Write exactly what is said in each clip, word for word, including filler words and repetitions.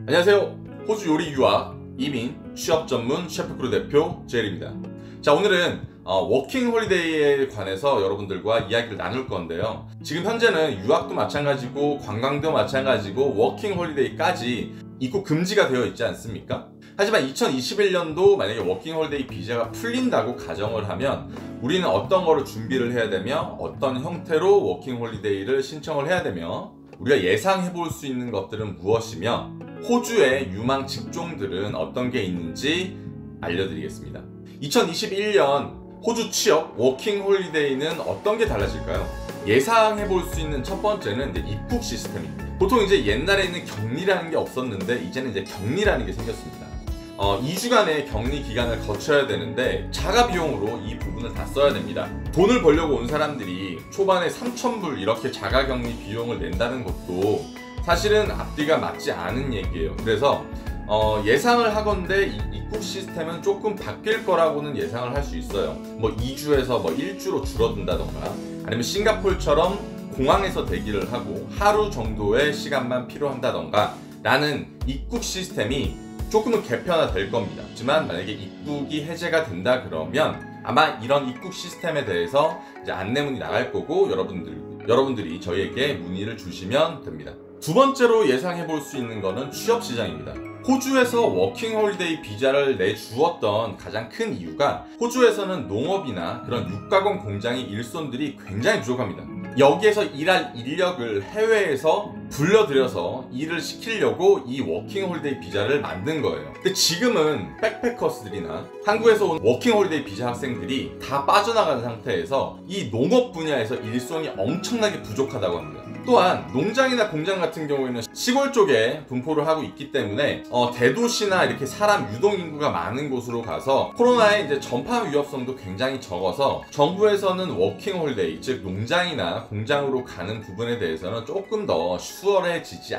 안녕하세요. 호주 요리 유학, 이민, 취업 전문 셰프크루 대표 제일입니다. 자, 오늘은 어, 워킹 홀리데이에 관해서 여러분들과 이야기를 나눌 건데요. 지금 현재는 유학도 마찬가지고 관광도 마찬가지고 워킹 홀리데이까지 입국 금지가 되어 있지 않습니까? 하지만 이천이십일 년도 만약에 워킹 홀리데이 비자가 풀린다고 가정을 하면 우리는 어떤 거를 준비를 해야 되며 어떤 형태로 워킹 홀리데이를 신청을 해야 되며 우리가 예상해 볼 수 있는 것들은 무엇이며 호주의 유망 직종들은 어떤 게 있는지 알려드리겠습니다. 이천이십일 년 호주 취업 워킹 홀리데이는 어떤 게 달라질까요? 예상해 볼 수 있는 첫 번째는 이제 입국 시스템입니다. 보통 이제 옛날에는 격리라는 게 없었는데 이제는 이제 격리라는 게 생겼습니다. 어, 이 주간의 격리 기간을 거쳐야 되는데 자가 비용으로 이 부분을 다 써야 됩니다. 돈을 벌려고 온 사람들이 초반에 삼천 불 이렇게 자가 격리 비용을 낸다는 것도 사실은 앞뒤가 맞지 않은 얘기예요. 그래서 어, 예상을 하건대 이 입국 시스템은 조금 바뀔 거라고는 예상을 할 수 있어요. 뭐 이 주에서 뭐 일 주로 줄어든다던가 아니면 싱가포르처럼 공항에서 대기를 하고 하루 정도의 시간만 필요한다던가 라는 입국 시스템이 조금은 개편화될 겁니다. 하지만 만약에 입국이 해제가 된다 그러면 아마 이런 입국 시스템에 대해서 이제 안내문이 나갈 거고 여러분들, 여러분들이 저희에게 문의를 주시면 됩니다. 두 번째로 예상해 볼 수 있는 거는 취업 시장입니다. 호주에서 워킹 홀리데이 비자를 내주었던 가장 큰 이유가 호주에서는 농업이나 그런 육가공 공장의 일손들이 굉장히 부족합니다. 여기에서 일할 인력을 해외에서 불러들여서 일을 시키려고 이 워킹 홀리데이 비자를 만든 거예요. 근데 지금은 백패커스들이나 한국에서 온 워킹 홀리데이 비자 학생들이 다 빠져나간 상태에서 이 농업 분야에서 일손이 엄청나게 부족하다고 합니다. 또한 농장이나 공장 같은 경우에는 시골 쪽에 분포를 하고 있기 때문에 어, 대도시나 이렇게 사람 유동 인구가 많은 곳으로 가서 코로나의 이제 전파 위협성도 굉장히 적어서 정부에서는 워킹 홀리데이, 즉 농장이나 공장으로 가는 부분에 대해서는 조금 더 수월해지지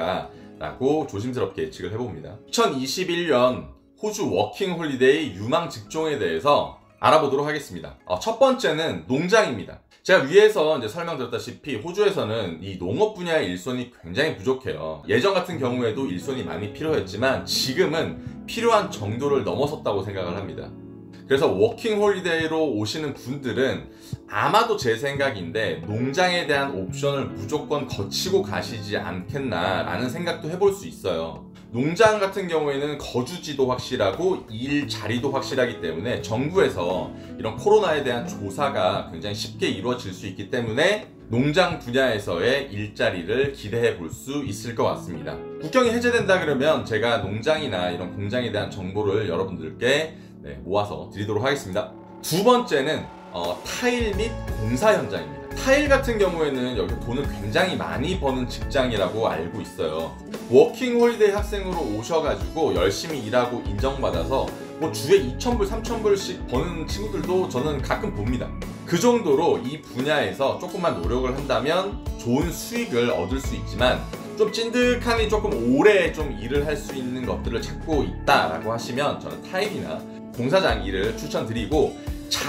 않을까라고 조심스럽게 예측을 해봅니다. 이천이십일 년 호주 워킹 홀리데이 유망 직종에 대해서 알아보도록 하겠습니다. 어, 첫 번째는 농장입니다. 제가 위에서 이제 설명드렸다시피 호주에서는 이 농업 분야의 일손이 굉장히 부족해요. 예전 같은 경우에도 일손이 많이 필요했지만 지금은 필요한 정도를 넘어섰다고 생각을 합니다. 그래서 워킹 홀리데이로 오시는 분들은 아마도 제 생각인데 농장에 대한 옵션을 무조건 거치고 가시지 않겠나 라는 생각도 해볼 수 있어요. 농장 같은 경우에는 거주지도 확실하고 일 자리도 확실하기 때문에 정부에서 이런 코로나에 대한 조사가 굉장히 쉽게 이루어질 수 있기 때문에 농장 분야에서의 일자리를 기대해 볼 수 있을 것 같습니다. 국경이 해제된다 그러면 제가 농장이나 이런 공장에 대한 정보를 여러분들께 네, 모아서 드리도록 하겠습니다. 두 번째는 어, 타일 및 공사 현장입니다. 타일 같은 경우에는 여기 돈을 굉장히 많이 버는 직장이라고 알고 있어요. 워킹 홀리데이 학생으로 오셔가지고 열심히 일하고 인정받아서 뭐 주에 이천 불, 삼천 불씩 버는 친구들도 저는 가끔 봅니다. 그 정도로 이 분야에서 조금만 노력을 한다면 좋은 수익을 얻을 수 있지만 좀 찐득하니 조금 오래 좀 일을 할 수 있는 것들을 찾고 있다라고 하시면 저는 타일이나 공사장 일을 추천드리고,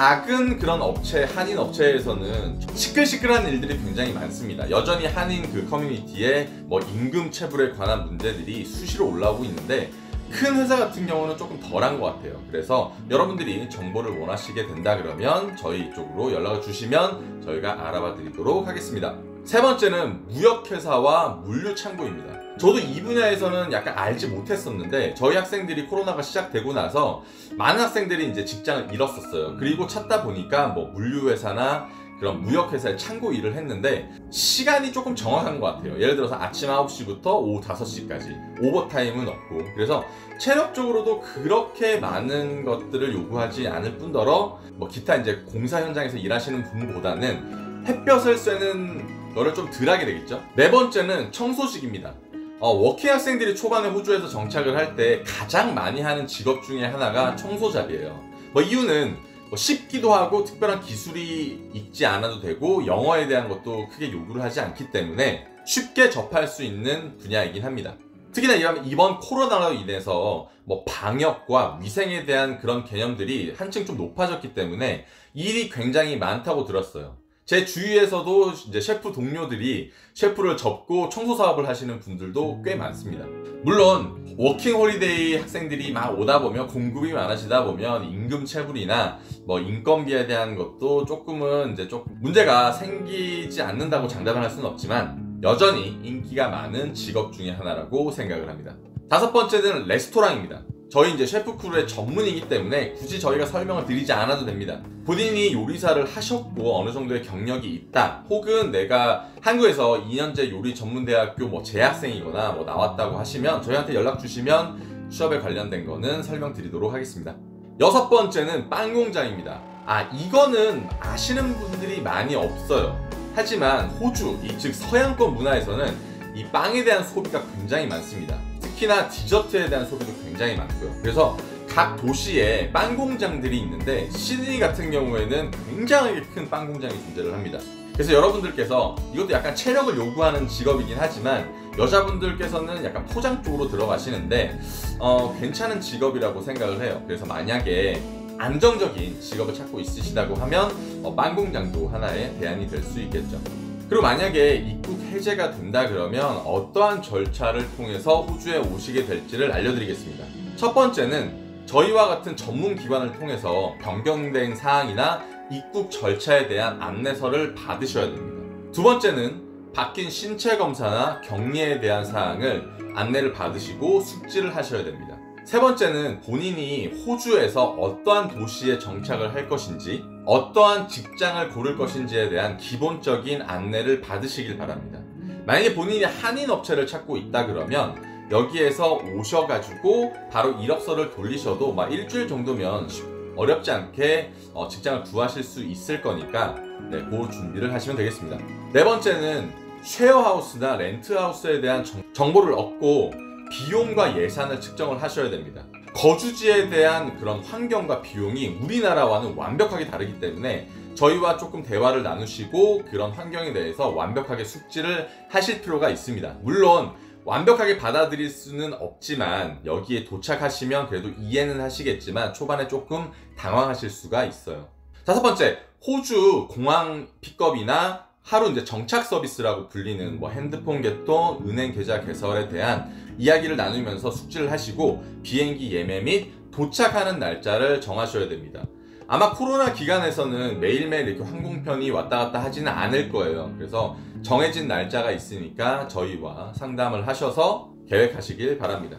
작은 그런 업체, 한인 업체에서는 시끌시끌한 일들이 굉장히 많습니다. 여전히 한인 그 커뮤니티에 뭐 임금 체불에 관한 문제들이 수시로 올라오고 있는데 큰 회사 같은 경우는 조금 덜한 것 같아요. 그래서 여러분들이 정보를 원하시게 된다 그러면 저희 쪽으로 연락을 주시면 저희가 알아봐 드리도록 하겠습니다. 세 번째는 무역회사와 물류창고입니다. 저도 이 분야에서는 약간 알지 못했었는데 저희 학생들이 코로나가 시작되고 나서 많은 학생들이 이제 직장을 잃었었어요. 그리고 찾다 보니까 뭐 물류회사나 그런 무역회사에 창고 일을 했는데 시간이 조금 정확한 것 같아요. 예를 들어서 아침 아홉 시부터 오후 다섯 시까지 오버타임은 없고, 그래서 체력적으로도 그렇게 많은 것들을 요구하지 않을 뿐더러 뭐 기타 이제 공사 현장에서 일하시는 분보다는 햇볕을 쐬는 거를 좀 덜 하게 되겠죠. 네 번째는 청소직입니다. 어, 워킹 학생들이 초반에 호주에서 정착을 할 때 가장 많이 하는 직업 중에 하나가 청소잡이에요. 뭐 이유는 뭐 쉽기도 하고 특별한 기술이 있지 않아도 되고 영어에 대한 것도 크게 요구를 하지 않기 때문에 쉽게 접할 수 있는 분야이긴 합니다. 특히나 이번 코로나로 인해서 뭐 방역과 위생에 대한 그런 개념들이 한층 좀 높아졌기 때문에 일이 굉장히 많다고 들었어요. 제 주위에서도 이제 셰프 동료들이 셰프를 접고 청소 사업을 하시는 분들도 꽤 많습니다. 물론 워킹 홀리데이 학생들이 막 오다 보면 공급이 많아지다 보면 임금 체불이나 뭐 인건비에 대한 것도 조금은 이제 조금 문제가 생기지 않는다고 장담을 할 수는 없지만 여전히 인기가 많은 직업 중에 하나라고 생각을 합니다. 다섯 번째는 레스토랑입니다. 저희 이제 셰프크루의 전문이기 때문에 굳이 저희가 설명을 드리지 않아도 됩니다. 본인이 요리사를 하셨고 어느 정도의 경력이 있다, 혹은 내가 한국에서 이 년제 요리 전문대학교 뭐 재학생이거나 뭐 나왔다고 하시면 저희한테 연락 주시면 취업에 관련된 거는 설명드리도록 하겠습니다. 여섯 번째는 빵 공장입니다. 아, 이거는 아시는 분들이 많이 없어요. 하지만 호주, 이 즉 서양권 문화에서는 이 빵에 대한 소비가 굉장히 많습니다. 특히나 디저트에 대한 소비도 굉장히 많고요. 그래서 각 도시에 빵 공장들이 있는데 시드니 같은 경우에는 굉장히 큰 빵 공장이 존재를 합니다. 그래서 여러분들께서 이것도 약간 체력을 요구하는 직업이긴 하지만 여자분들께서는 약간 포장 쪽으로 들어가시는데 어, 괜찮은 직업이라고 생각을 해요. 그래서 만약에 안정적인 직업을 찾고 있으시다고 하면 어, 빵 공장도 하나의 대안이 될 수 있겠죠. 그리고 만약에 입국 해제가 된다 그러면 어떠한 절차를 통해서 호주에 오시게 될지를 알려드리겠습니다. 첫 번째는 저희와 같은 전문 기관을 통해서 변경된 사항이나 입국 절차에 대한 안내서를 받으셔야 됩니다. 두 번째는 바뀐 신체 검사나 격리에 대한 사항을 안내를 받으시고 숙지를 하셔야 됩니다. 세 번째는 본인이 호주에서 어떠한 도시에 정착을 할 것인지, 어떠한 직장을 고를 것인지에 대한 기본적인 안내를 받으시길 바랍니다. 만약에 본인이 한인 업체를 찾고 있다 그러면 여기에서 오셔가지고 바로 이력서를 돌리셔도 막 일주일 정도면 어렵지 않게 직장을 구하실 수 있을 거니까 네, 그 준비를 하시면 되겠습니다. 네 번째는 쉐어하우스나 렌트하우스에 대한 정보를 얻고 비용과 예산을 측정을 하셔야 됩니다. 거주지에 대한 그런 환경과 비용이 우리나라와는 완벽하게 다르기 때문에 저희와 조금 대화를 나누시고 그런 환경에 대해서 완벽하게 숙지를 하실 필요가 있습니다. 물론 완벽하게 받아들일 수는 없지만 여기에 도착하시면 그래도 이해는 하시겠지만 초반에 조금 당황하실 수가 있어요. 다섯 번째, 호주 공항 픽업이나 하루 이제 정착 서비스라고 불리는 뭐 핸드폰 개통, 은행 계좌 개설에 대한 이야기를 나누면서 숙지를 하시고 비행기 예매 및 도착하는 날짜를 정하셔야 됩니다. 아마 코로나 기간에서는 매일매일 이렇게 항공편이 왔다 갔다 하지는 않을 거예요. 그래서 정해진 날짜가 있으니까 저희와 상담을 하셔서 계획하시길 바랍니다.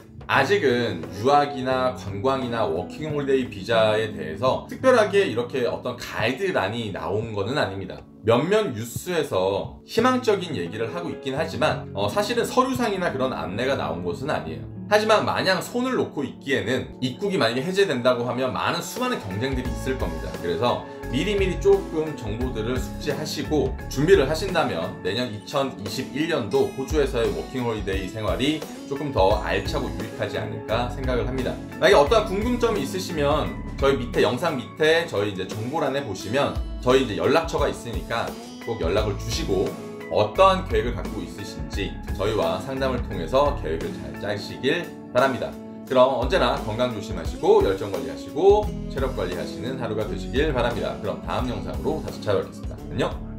아직은 유학이나 관광이나 워킹홀리데이 비자에 대해서 특별하게 이렇게 어떤 가이드란이 나온 거는 아닙니다. 몇몇 뉴스에서 희망적인 얘기를 하고 있긴 하지만 어, 사실은 서류상이나 그런 안내가 나온 것은 아니에요. 하지만 마냥 손을 놓고 있기에는 입국이 만약에 해제된다고 하면 많은 수많은 경쟁들이 있을 겁니다. 그래서 미리미리 조금 정보들을 숙지하시고 준비를 하신다면 내년 이천이십일 년도 호주에서의 워킹홀리데이 생활이 조금 더 알차고 유익하지 않을까 생각을 합니다. 만약에 어떠한 궁금점이 있으시면 저희 밑에 영상 밑에 저희 이제 정보란에 보시면 저희 이제 연락처가 있으니까 꼭 연락을 주시고 어떠한 계획을 갖고 있으신지 저희와 상담을 통해서 계획을 잘 짜시길 바랍니다. 그럼 언제나 건강 조심하시고 열정 관리하시고 체력 관리하시는 하루가 되시길 바랍니다. 그럼 다음 영상으로 다시 찾아뵙겠습니다. 안녕!